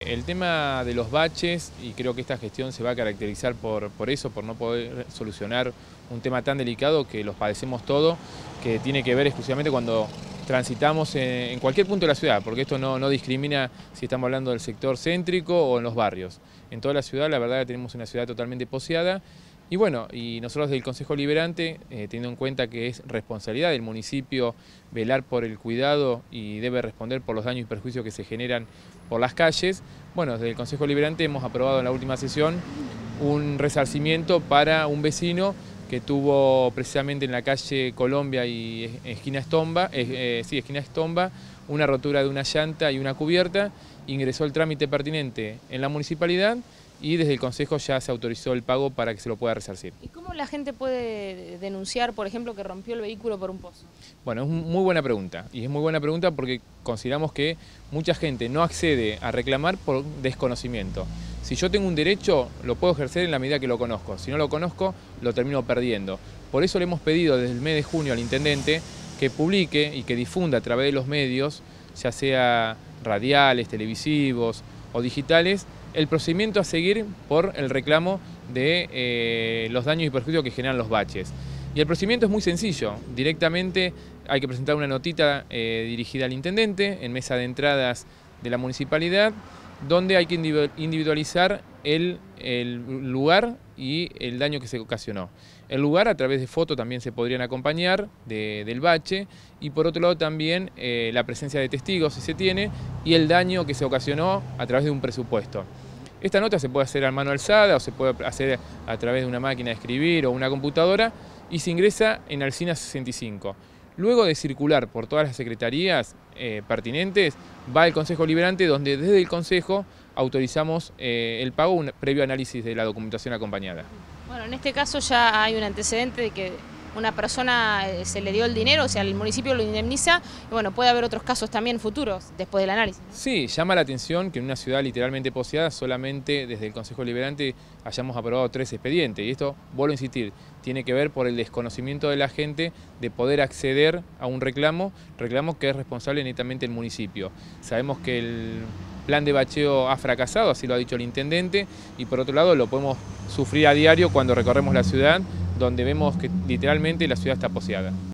el tema de los baches, y creo que esta gestión se va a caracterizar por eso, por no poder solucionar un tema tan delicado que los padecemos todos, que tiene que ver exclusivamente cuando transitamos en cualquier punto de la ciudad, porque esto no discrimina si estamos hablando del sector céntrico o en los barrios. En toda la ciudad, la verdad que tenemos una ciudad totalmente poseada. Y bueno, y nosotros del Consejo Liberante, teniendo en cuenta que es responsabilidad del municipio velar por el cuidado y debe responder por los daños y perjuicios que se generan por las calles, bueno, desde el Consejo Liberante hemos aprobado en la última sesión un resarcimiento para un vecino que tuvo precisamente en la calle Colombia y esquina Estomba, una rotura de una llanta y una cubierta. Ingresó el trámite pertinente en la municipalidad y desde el Consejo ya se autorizó el pago para que se lo pueda resarcir. ¿Y cómo la gente puede denunciar, por ejemplo, que rompió el vehículo por un pozo? Bueno, es muy buena pregunta, y es muy buena pregunta porque consideramos que mucha gente no accede a reclamar por desconocimiento. Si yo tengo un derecho, lo puedo ejercer en la medida que lo conozco. Si no lo conozco, lo termino perdiendo. Por eso le hemos pedido desde el mes de junio al intendente que publique y que difunda a través de los medios, ya sea radiales, televisivos o digitales, el procedimiento a seguir por el reclamo de los daños y perjuicios que generan los baches. Y el procedimiento es muy sencillo. Directamente hay que presentar una notita dirigida al intendente en mesa de entradas de la municipalidad, donde hay que individualizar el lugar y el daño que se ocasionó. El lugar a través de fotos también se podrían acompañar del bache, y por otro lado también la presencia de testigos si se tiene, y el daño que se ocasionó a través de un presupuesto. Esta nota se puede hacer a mano alzada o se puede hacer a través de una máquina de escribir o una computadora, y se ingresa en Alsina 65. Luego de circular por todas las secretarías pertinentes, va al Consejo Liberante, donde desde el Consejo autorizamos el pago, un previo análisis de la documentación acompañada. Bueno, en este caso ya hay un antecedente de que una persona se le dio el dinero, o sea, el municipio lo indemniza, y bueno, puede haber otros casos también futuros después del análisis, ¿no? Sí, llama la atención que en una ciudad literalmente poseada solamente desde el Consejo Liberante hayamos aprobado 3 expedientes, y esto, vuelvo a insistir, tiene que ver por el desconocimiento de la gente de poder acceder a un reclamo que es responsable netamente el municipio. Sabemos que el plan de bacheo ha fracasado, así lo ha dicho el intendente, y por otro lado lo podemos sufrir a diario cuando recorremos la ciudad, donde vemos que literalmente la ciudad está poseada.